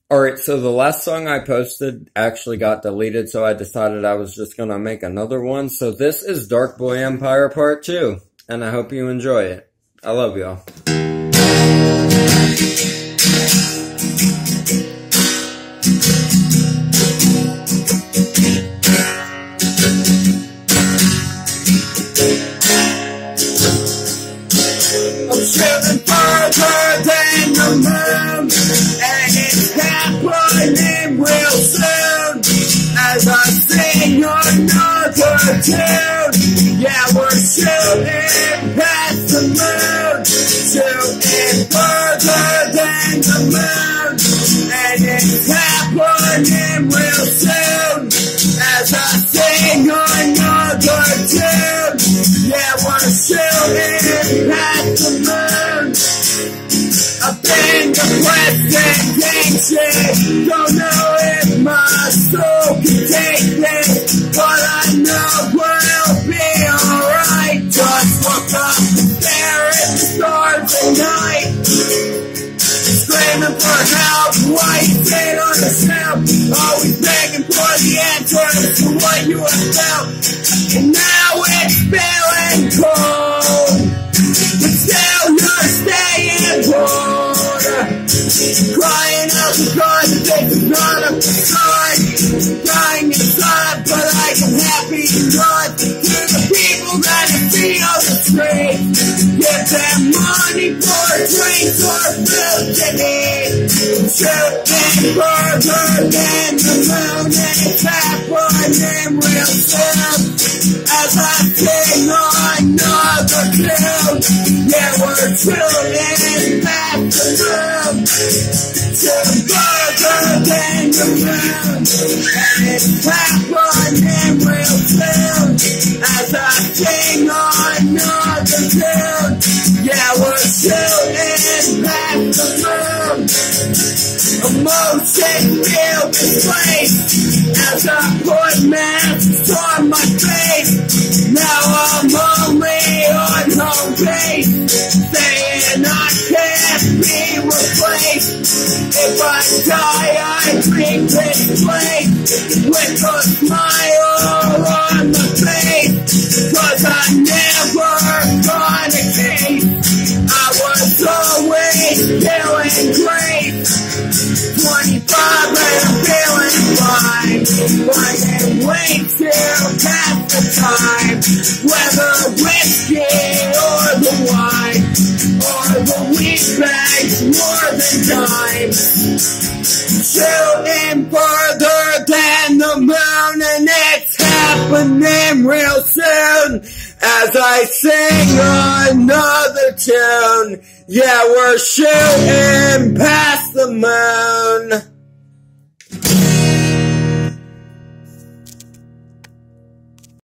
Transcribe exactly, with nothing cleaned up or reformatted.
Alright, so the last song I posted actually got deleted, so I decided I was just gonna make another one. So this is Dark Boy Empire Part two, and I hope you enjoy it. I love y'all. I'm shooting further than the moon, and it's happening real soon. As I sing another tune, yeah, we're shooting past the moon, shooting further than the moon, and it's happening real soon. As I sing another tune, yeah, we're shooting past the moon. I've been depressed and anxious, don't know if my soul can take this, but I know we'll be alright. Just look up and stare at the stars at night, screaming for help, waiting on the shelf, always begging for the answers to what you have felt. And now it's feeling cold, but still you're staying cold. Crying out because this is not a facade, dying inside, but I am happy and good. To the people that I see on the street, give them money for drinks or food to eat. Shooting further than the moon, and it's happening real soon. As I sing another tune, yeah, we're tuning past the moon, shooting further than the moon, and it's happening real soon. As I sing another tune, yeah, we're shooting past the moon. Emotion filled this place as I put masks on my face. Now I'm only on home base, saying I can't be replaced. If I die, I leave this place with a smile on my face, 'cause I never got a case. I was always feeling great. twenty-five and I'm feeling fine, but I can't wait till past the time, whether whiskey or the wine, or the weed bags more than time. Shooting further than the moon, and it's happening real soon. As I sing another tune, yeah, we're shooting past the moon.